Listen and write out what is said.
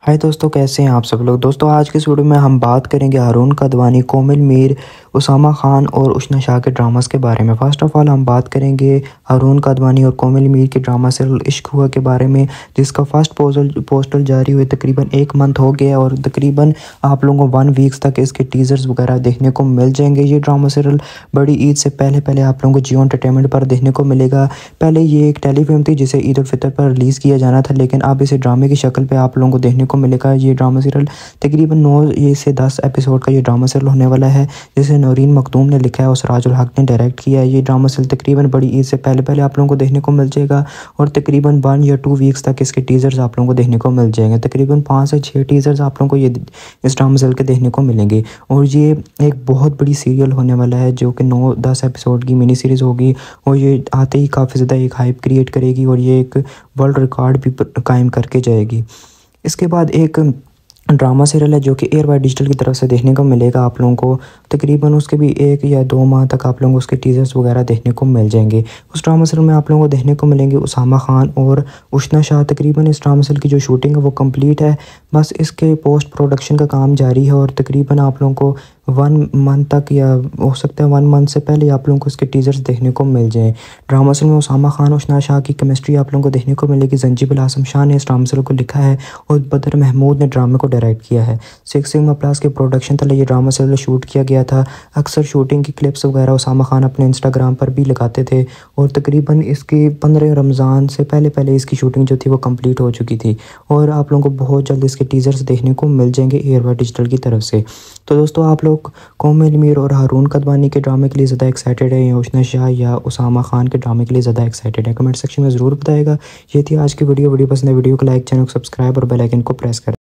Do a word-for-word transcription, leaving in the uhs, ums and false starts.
हाय दोस्तों, कैसे हैं आप सब लोग। दोस्तों आज के इस वीडियो में हम बात करेंगे हारून कादवानी, कोमिल मीर, उसामा खान और उशना शाह के ड्रामास के बारे में। फ़र्स्ट ऑफ़ ऑल हम बात करेंगे हारून कादवानी और कोमिल मीर के ड्रामा सीरियल इश्क हुआ के बारे में, जिसका फर्स्ट पोस्टल पोस्टल जारी हुए तकरीबन एक मंथ हो गया और तकरीबन आप लोगों को वन वीक्स तक इसके टीज़र्स वगैरह देखने को मिल जाएंगे। ये ड्रामा सीरियल बड़ी ईद से पहले पहले आप लोगों को जियो एंटरटेनमेंट पर देखने को मिलेगा। पहले ये एक टेलीफिल्म थी जिसे ईद उल फितर पर रिलीज़ किया जाना था, लेकिन अब इसे ड्रामे की शक्ल पे आप लोगों को देखने को मिलेगा। ये ड्रामा सीरियल तकरीबन नौ ये से दस एपिसोड का ये ड्रामा सीरियल होने वाला है, जिसे नौरीन मखदूम ने लिखा है और सिराजुल हक ने डायरेक्ट किया है। ये ड्रामा सीरियल तकरीबन बड़ी ईद से पहले पहले आप लोगों को देखने को मिल जाएगा और तकरीबन वन या टू वीक्स तक इसके टीज़र्स आप लोगों को देखने को मिल जाएंगे। तकरीबन पाँच से छः टीज़र्स आप लोगों को ये इस ड्रामा सीरियल के देखने को मिलेंगे और ये एक बहुत बड़ी सीरियल होने वाला है जो कि नौ दस एपिसोड की मिनी सीरीज़ होगी और ये आते ही काफ़ी ज़्यादा एक हाइप क्रिएट करेगी और ये एक वर्ल्ड रिकॉर्ड भी कायम करके जाएगी। इसके बाद एक ड्रामा सीरियल है जो कि एयर वाई डिजिटल की तरफ से देखने को मिलेगा आप लोगों को। तकरीबन उसके भी एक या दो माह तक आप लोगों को उसके टीज़र्स वगैरह देखने को मिल जाएंगे। उस ड्रामा सीरियल में आप लोगों को देखने को मिलेंगे उसामा खान और उशना शाह। तकरीबन इस ड्रामा सीरियल की जो शूटिंग है वो कंप्लीट है, बस इसके पोस्ट प्रोडक्शन का काम जारी है और तकरीबन आप लोगों को वन मंथ तक या हो सकता है वन मंथ से पहले आप लोगों को इसके टीज़र्स देखने को मिल जाएँ। ड्रामा सीरियल में उसामा खान और उशना शाह की केमिस्ट्री आप लोगों को देखने को मिलेगी। जंजीबिल आसम शाह ने इस ड्रामा सीरियल को लिखा है और बदर महमूद ने ड्रामे को डायरेक्ट किया है। सिक्स सिग्मा प्लस के प्रोडक्शन तले ये ड्रामा सीरियल शूट किया गया था। अक्सर शूटिंग की क्लिप्स वगैरह उसामा खान अपने इंस्टाग्राम पर भी लगाते थे और तकरीबन इसकी पंद्रह रमज़ान से पहले पहले इसकी शूटिंग जो थी वो कंप्लीट हो चुकी थी और आप लोगों को बहुत जल्द इसके टीज़र्स देखने को मिल जाएंगे एयर वाई डिजिटल की तरफ से। तो दोस्तों आप लोग कोमिल मीर और हारून कादवानी के ड्रामे के लिए ज़्यादा एक्साइटेड है या उशना शाह या उसामा खान के ड्रामे के लिए ज़्यादा एक्साइटेड है, कमेंट सेक्शन में ज़रूर बताएगा। ये थी आज की वीडियो। वीडियो पसंद है वीडियो को लाइक, चैनल को सब्सक्राइब और बेल आइकन को प्रेस करें।